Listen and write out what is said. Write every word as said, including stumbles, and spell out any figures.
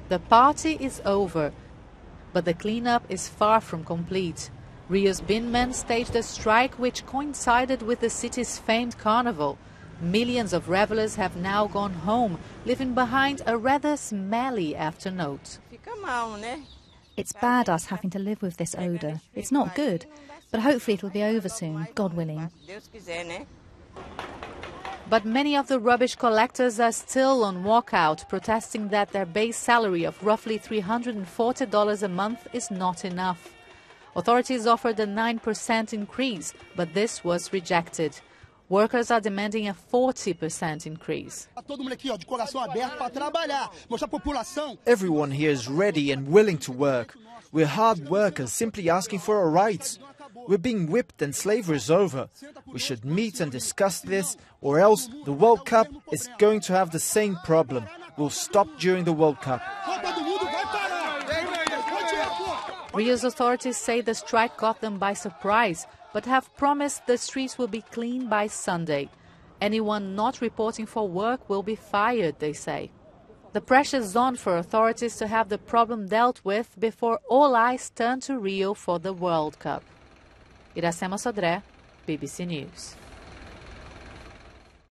The party is over, but the cleanup is far from complete. Rio's bin men staged a strike which coincided with the city's famed carnival. Millions of revelers have now gone home, leaving behind a rather smelly afternote. It's bad us having to live with this odour. It's not good, but hopefully it'll be over soon, God willing. But many of the rubbish collectors are still on walkout, protesting that their base salary of roughly three hundred forty dollars a month is not enough. Authorities offered a nine percent increase, but this was rejected. Workers are demanding a forty percent increase. Everyone here is ready and willing to work. We're hard workers simply asking for our rights. We're being whipped and slavery is over. We should meet and discuss this, or else the World Cup is going to have the same problem. We'll stop during the World Cup. Rio's authorities say the strike got them by surprise, but have promised the streets will be clean by Sunday. Anyone not reporting for work will be fired, they say. The pressure's on for authorities to have the problem dealt with before all eyes turn to Rio for the World Cup. Iracema Sodré, B B C News.